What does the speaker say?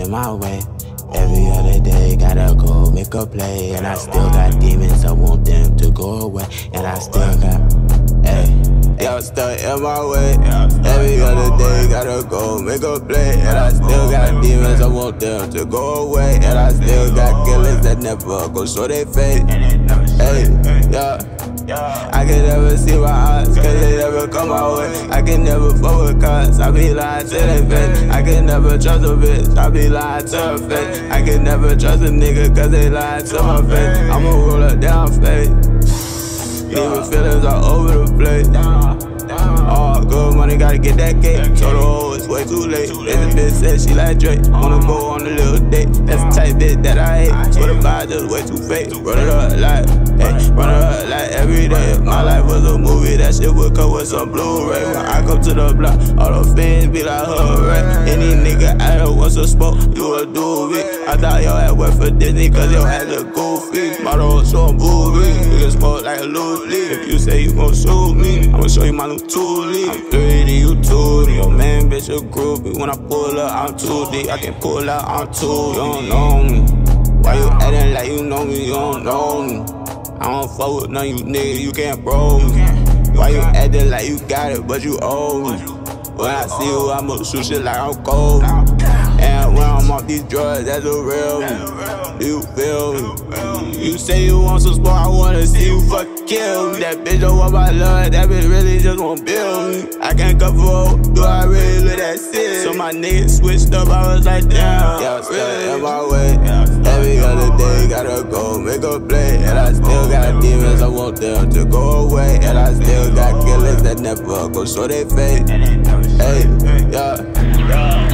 in my way. Every other day, gotta go make a play. And I still got demons, I want them to go away. And I still got, y'all stuck in my way. Every other day, gotta go make a play. And I still got demons, I want them to go away. And I still got killers that never go show they face. I can never see my eyes, cause they never come my way. I can never fuck with cars, I be lying to their face. I can never trust a bitch, I be lying to her face. I can never trust a nigga, cause they lying to my face. I'ma roll her down fake. Leaving feelings all over the place. All good money, gotta get that cake. Told her, oh, it's way too late. This bitch said she like Drake. Wanna go on a little date. That's the type bitch that I hate. Swear to God, just way too fake. Run it up like, run it up like every day. My life was a movie, that shit would come with some Blu-ray. When I come to the block, all the fans be like, hooray. Any nigga out here wants to smoke, you a doobie. I thought yo had went for Disney, cause yo had a goofy. Model so movie, you can smoke like a loose leaf. If you say you gon' shoot me, I'ma show you my new tool. I'm 30, you 2D. Yo, man, bitch, a groupie. When I pull up, I'm 2D. I can pull out, I'm 2. You don't know me. Why you acting like you know me? You don't know me. I don't fuck with none of you niggas. You can't bro me. Why you acting like you got it, but you owe me? When I see you, I'ma shoot shit like I'm cold. And when I'm off these drugs, that's a real me. Do you feel me? You say you want some sport, I wanna see you fucking kill me. That bitch don't want my love, that bitch really just wanna build me. I can't cover up, do I really look that shit? So my niggas switched up, I was like, damn. Yeah, I'm stuck in my way. Every other day, gotta go make a play. And I still got demons, I want them to go away. And I still got killers that never go show they face. Yeah.